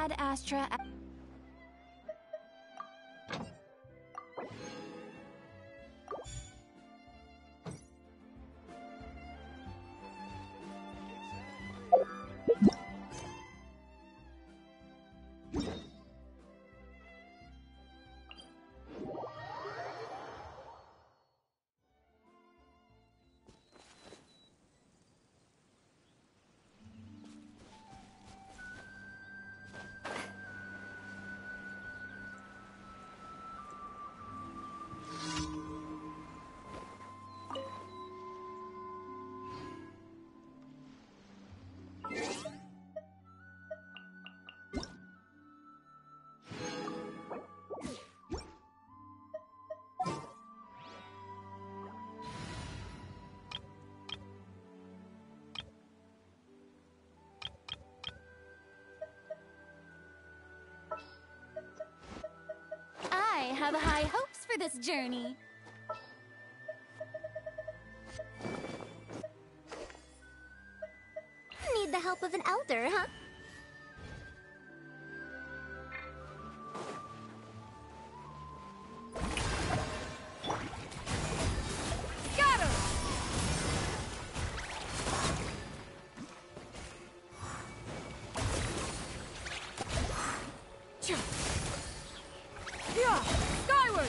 Ad Astra. I have high hopes for this journey. Need the help of an elder, huh? Got her! Yeah! Skyward!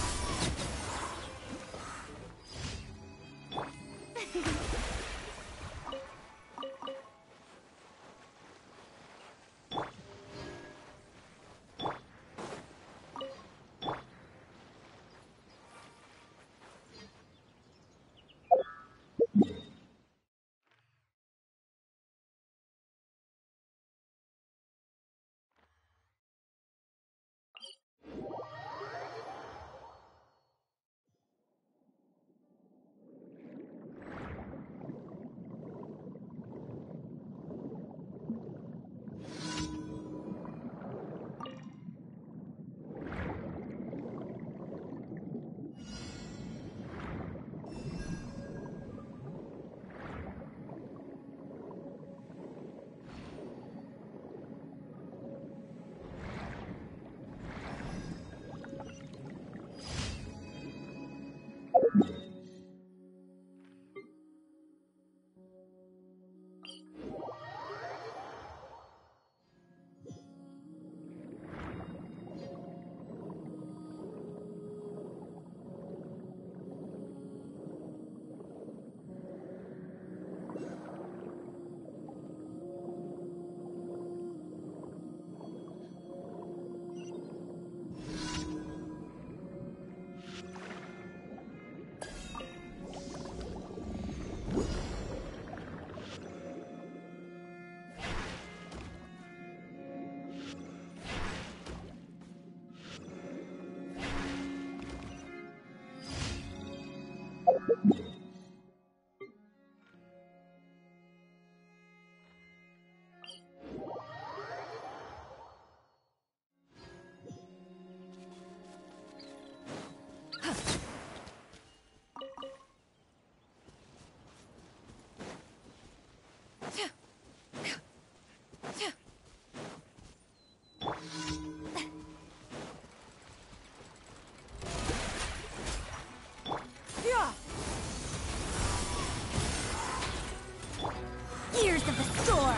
Gears of the storm!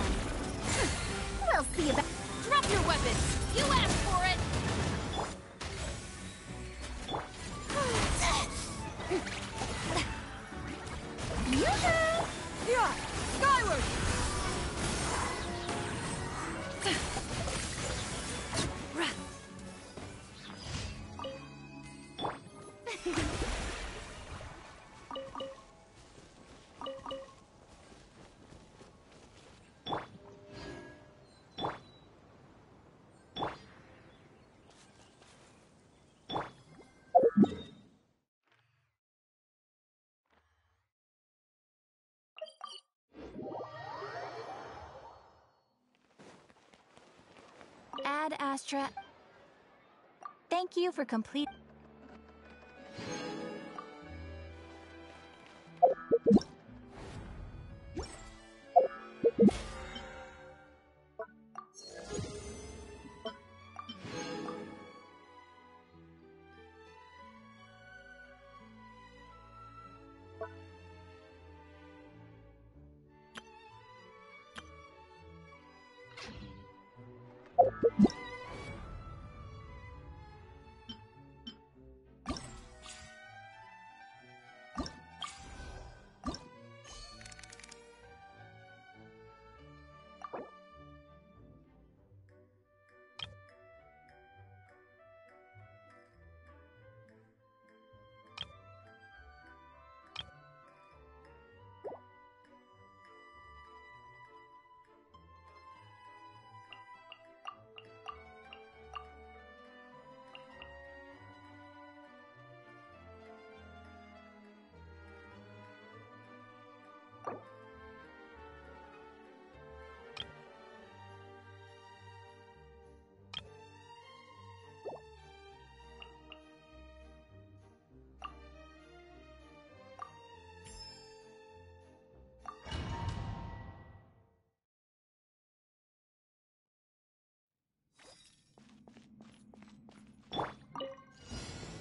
We'll see about— Drop your weapons! You asked for it! Yoo-hoo! Yeah! Skyward! Ad Astra. Thank you for complete.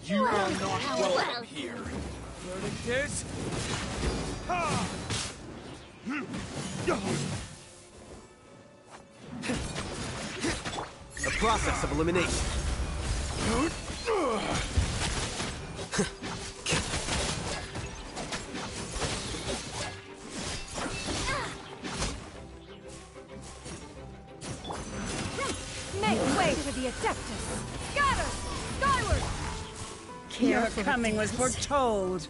You are not welcome here. Learning this? Ha! A process of elimination. Make way for the Adeptus! Scatter! Skyward! Your coming was foretold.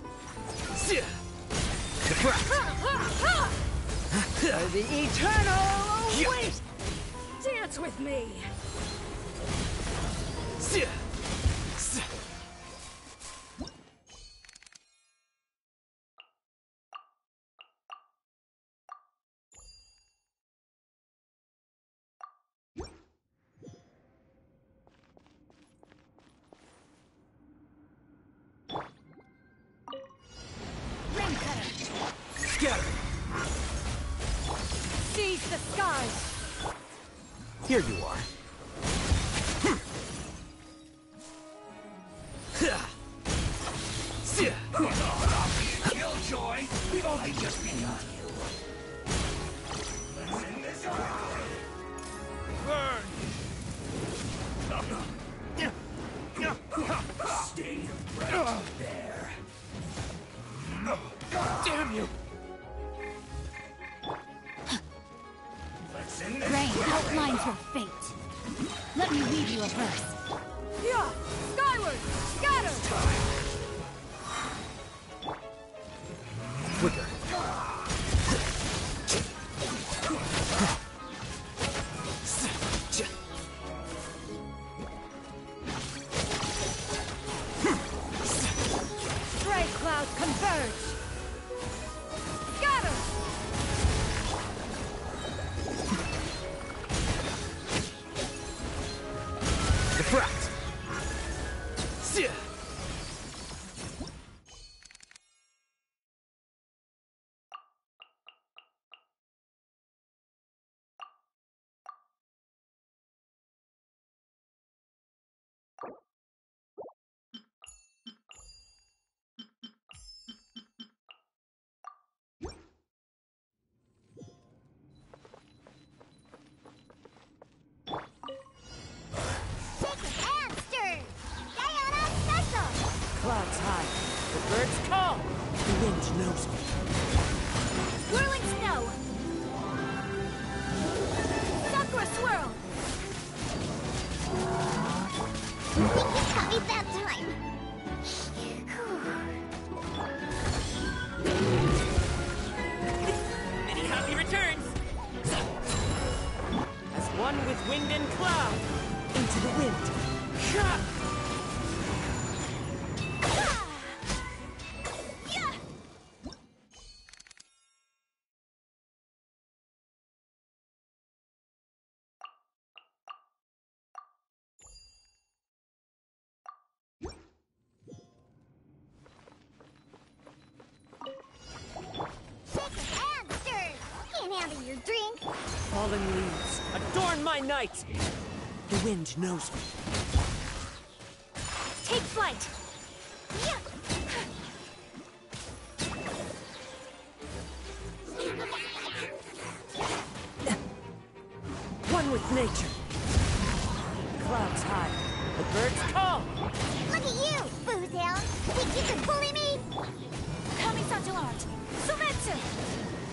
The eternal wait! Dance with me! Scatter! Seize the skies! Here you are. Killjoy! We've only just begun. Burn! Stay right there. Damn you! Rain outlines your fate. Let me read you a verse. Yeah! Skyward! Scatter! Quicker. Stray clouds converge! Scatter! Diffract. Clouds high. The birds call. The wind knows me. Whirling snow! Sakura swirl! You got me that time. Many happy returns. As one with wind and cloud. Into the wind. Ha! Can't handle your drink. Fallen leaves, adorn my night! The wind knows me. Take flight! One with nature. Clouds high. The birds call. Look at you, Boozhound. Think you can bully me? Kamisato art! Sumetsu!